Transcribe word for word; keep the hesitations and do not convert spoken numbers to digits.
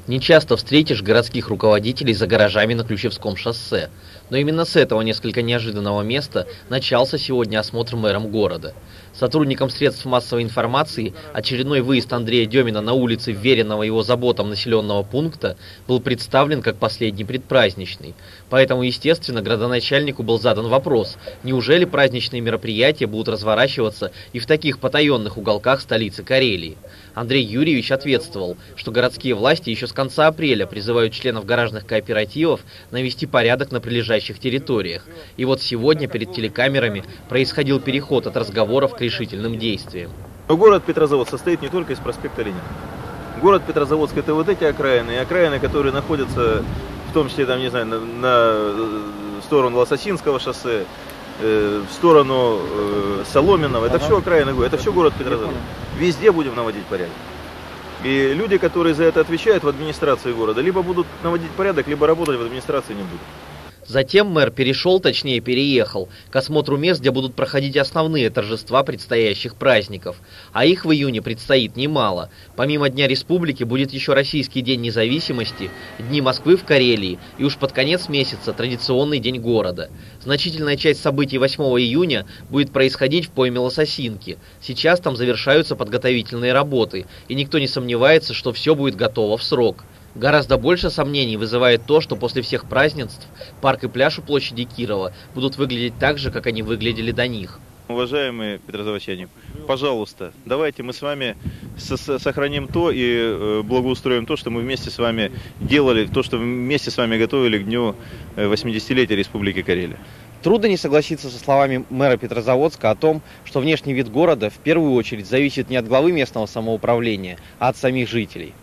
Нечасто встретишь городских руководителей за гаражами на Ключевском шоссе, но именно с этого несколько неожиданного места начался сегодня осмотр мэром города. Сотрудникам средств массовой информации очередной выезд Андрея Демина на улице вверенного его заботам населенного пункта был представлен как последний предпраздничный. Поэтому, естественно, градоначальнику был задан вопрос, неужели праздничные мероприятия будут разворачиваться и в таких потаенных уголках столицы Карелии. Андрей Юрьевич ответствовал, что городские власти еще с конца апреля призывают членов гаражных кооперативов навести порядок на прилежащих территориях. И вот сегодня перед телекамерами происходил переход от разговоров к решительным действиям. Но город Петрозаводск состоит не только из проспекта Ленина. Город Петрозаводск — это вот эти окраины, окраины, которые находятся в том числе, там, не знаю, на, на сторону Лососинского шоссе, э, в сторону э, Соломенного. Это ага. все окраины, это все город Петрозаводск. Везде будем наводить порядок. И люди, которые за это отвечают в администрации города, либо будут наводить порядок, либо работать в администрации не будут. Затем мэр перешел, точнее переехал, к осмотру мест, где будут проходить основные торжества предстоящих праздников. А их в июне предстоит немало. Помимо Дня Республики будет еще Российский день независимости, Дни Москвы в Карелии и уж под конец месяца традиционный День города. Значительная часть событий восьмого июня будет происходить в пойме Лососинки. Сейчас там завершаются подготовительные работы, и никто не сомневается, что все будет готово в срок. Гораздо больше сомнений вызывает то, что после всех празднеств парк и пляж у площади Кирова будут выглядеть так же, как они выглядели до них. Уважаемые петрозаводчане, пожалуйста, давайте мы с вами сохраним то и благоустроим то, что мы вместе с вами делали, то, что вместе с вами готовили к дню восьмидесятилетия Республики Карелия. Трудно не согласиться со словами мэра Петрозаводска о том, что внешний вид города в первую очередь зависит не от главы местного самоуправления, а от самих жителей.